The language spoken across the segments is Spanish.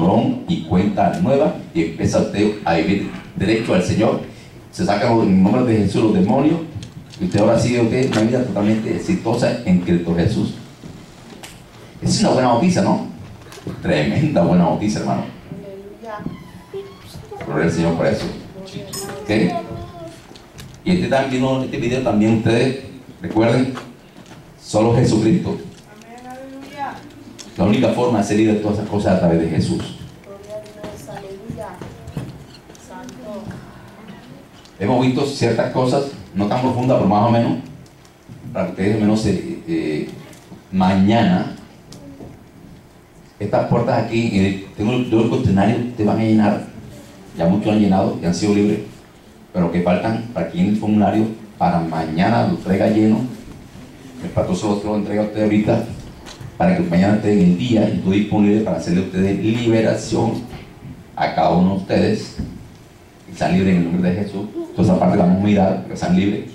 borrón y cuenta nueva y empieza usted a vivir derecho al Señor. Se sacan en el nombre de Jesús los demonios y usted ahora sigue una vida totalmente exitosa en Cristo Jesús. Es una buena noticia, ¿no? Tremenda buena noticia, hermano. Gloria al Señor por eso. ¿Okay? Y este video también ustedes recuerden, solo Jesucristo. La única forma de ser libre de todas esas cosas es a través de Jesús. Hemos visto ciertas cosas, no tan profundas, pero más o menos, para que ustedes menos mañana, estas puertas aquí, tengo el cuestionario, te van a llenar, ya muchos han llenado y han sido libres, pero que faltan para que llene el formulario, para mañana lo traiga lleno, el pastor se lo entrega a ustedes ahorita, para que mañana estén en el día y estoy disponible para hacerle a ustedes liberación a cada uno de ustedes, que están libres en el nombre de Jesús. Toda esa parte la vamos a mirar, que están libres.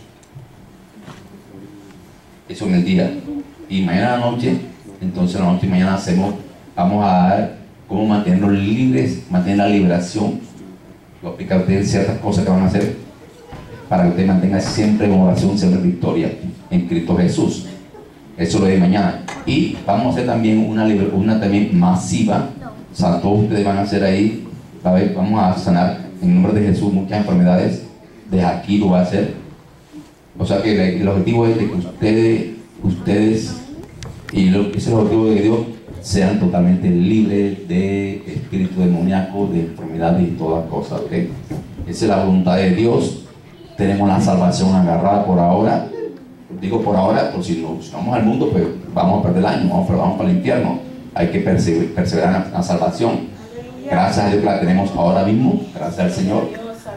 Eso en el día. Y mañana a la noche, entonces la noche y mañana vamos a dar cómo mantenerlos libres, mantener la liberación. Lo explica a ustedes ciertas cosas que van a hacer para que ustedes mantengan siempre en oración, siempre en victoria en Cristo Jesús. Eso lo de mañana. Y vamos a hacer también una también masiva. O sea, todos ustedes van a hacer ahí. Vamos a sanar en nombre de Jesús muchas enfermedades. Desde aquí lo va a hacer. O sea que el objetivo es de que ustedes y ese es el objetivo de Dios, sean totalmente libres de espíritu demoníaco, de enfermedades y todas cosas. ¿Okay? Esa es la voluntad de Dios. Tenemos la salvación agarrada por ahora. Digo por ahora, por si nos vamos al mundo, pues vamos a perder el año, vamos para el infierno. Hay que perseverar en la salvación. Gracias a Dios que la tenemos ahora mismo, gracias al Señor.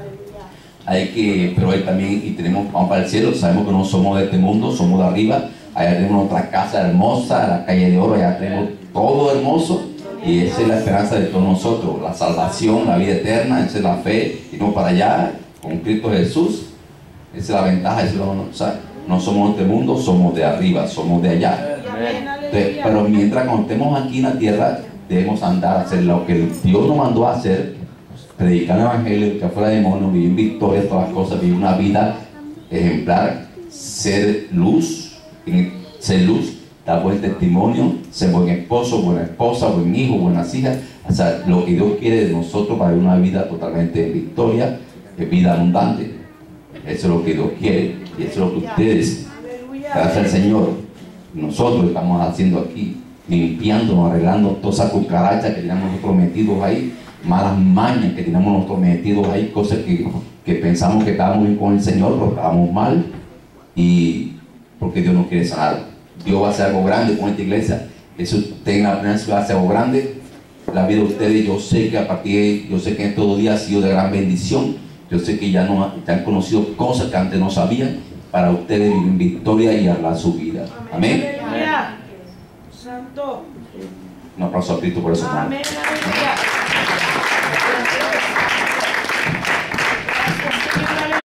Pero Él también, y vamos para el cielo, sabemos que no somos de este mundo, somos de arriba. Allá tenemos otra casa hermosa, la calle de oro, allá tenemos todo hermoso. Y esa es la esperanza de todos nosotros, la salvación, la vida eterna, esa es la fe. Y vamos para allá con Cristo Jesús. Esa es la ventaja, no somos de este mundo, somos de arriba, somos de allá. Entonces, pero mientras cuando estemos aquí en la tierra, debemos andar a hacer lo que Dios nos mandó a hacer, predicar el evangelio, que fuera demonios, vivir en victoria, todas las cosas, vivir una vida ejemplar, ser luz, dar buen testimonio, ser buen esposo, buena esposa, buen hijo, buenas hijas. O sea, lo que Dios quiere de nosotros para vivir una vida totalmente en victoria, vida abundante. Eso es lo que Dios quiere y eso es lo que ustedes, gracias al Señor, nosotros estamos haciendo aquí, limpiándonos, arreglando todas esas cucarachas que tenemos nosotros metidos ahí, malas mañas que tenemos nosotros metidos ahí, cosas que pensamos que estábamos bien con el Señor, pero estábamos mal, y porque Dios nos quiere sanar. Dios va a hacer algo grande con esta iglesia. Eso tenga la plena ciudad, hace algo grande. La vida de ustedes, yo sé que yo sé que en estos días ha sido de gran bendición. Yo sé que ya han conocido cosas que antes no sabían, para ustedes vivir en victoria y arreglar su vida. Amén. Santo. Un aplauso a Cristo por eso. Amén.